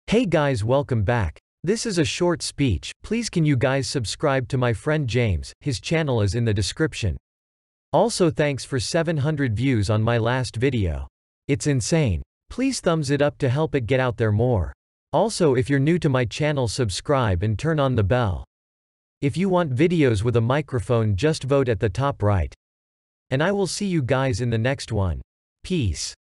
Hey guys, welcome back. This is a short speech. Please can you guys subscribe to my friend James, his channel is in the description. Also thanks for 700 views on my last video. It's insane. Please thumbs it up to help it get out there more. Also if you're new to my channel, subscribe and turn on the bell. If you want videos with a microphone, just vote at the top right. And I will see you guys in the next one. Peace.